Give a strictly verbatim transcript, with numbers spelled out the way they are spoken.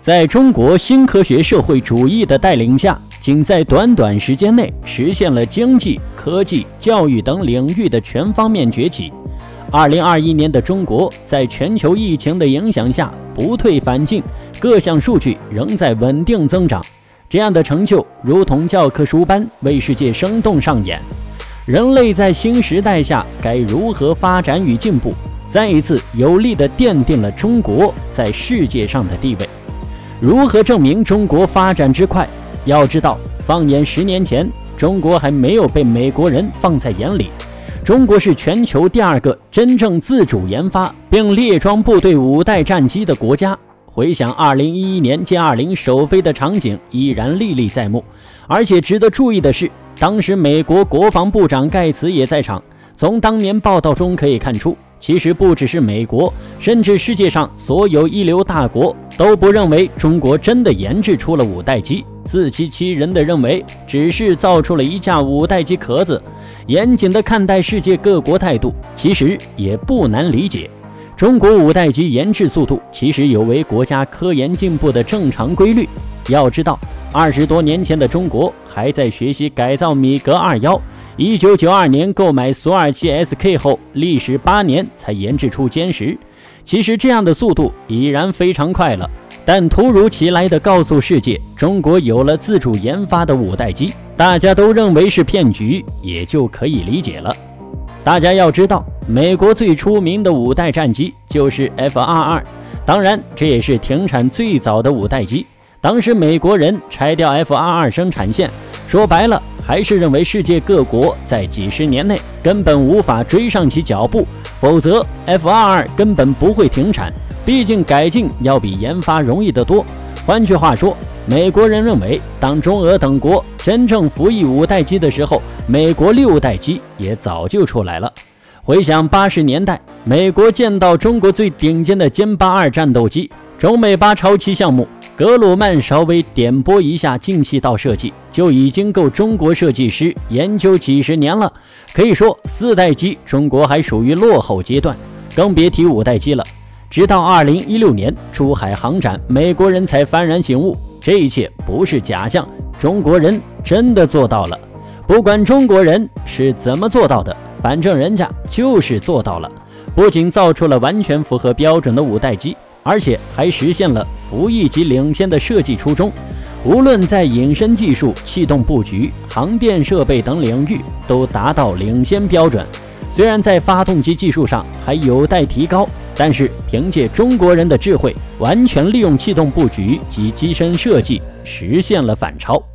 在中国新科学社会主义的带领下，仅在短短时间内实现了经济、科技、教育等领域的全方面崛起。二零二一年的中国，在全球疫情的影响下不退反进，各项数据仍在稳定增长。这样的成就如同教科书般为世界生动上演。人类在新时代下该如何发展与进步，再一次有力地奠定了中国在世界上的地位。如何证明中国发展之快？要知道，放眼十年前，中国还没有被美国人放在眼里。中国是全球第二个真正自主研发并列装部队五代战机的国家。回想二零一一年歼二零首飞的场景，依然历历在目。而且值得注意的是，当时美国国防部长盖茨也在场。从当年报道中可以看出，其实不只是美国，甚至世界上所有一流大国都不认为中国真的研制出了五代机，自欺欺人地认为只是造出了一架五代机壳子。严谨地看待世界各国态度，其实也不难理解。中国五代机研制速度其实有违国家科研进步的正常规律。要知道，二十多年前的中国还在学习改造米格二十一，一九九二年购买索尔基 S K 后，历时八年才研制出歼十。其实这样的速度已然非常快了，但突如其来的告诉世界中国有了自主研发的五代机，大家都认为是骗局，也就可以理解了。大家要知道，美国最出名的五代战机就是 F 二十二，当然这也是停产最早的五代机。当时美国人拆掉 F 二十二生产线，说白了还是认为世界各国在几十年内根本无法追上其脚步，否则 F 二十二根本不会停产。毕竟改进要比研发容易得多。换句话说，美国人认为，当中俄等国真正服役五代机的时候，美国六代机也早就出来了。回想八十年代，美国见到中国最顶尖的歼八二战斗机，中美八超七项目，格鲁曼稍微点拨一下进气道设计，就已经够中国设计师研究几十年了。可以说，四代机中国还属于落后阶段，更别提五代机了。直到二零一六年珠海航展，美国人才幡然醒悟，这一切不是假象，中国人真的做到了。不管中国人是怎么做到的，反正人家就是做到了。不仅造出了完全符合标准的五代机，而且还实现了服役级领先的设计初衷。无论在隐身技术、气动布局、航电设备等领域都达到领先标准。虽然在发动机技术上还有待提高，但是凭借中国人的智慧，完全利用气动布局及机身设计，实现了反超。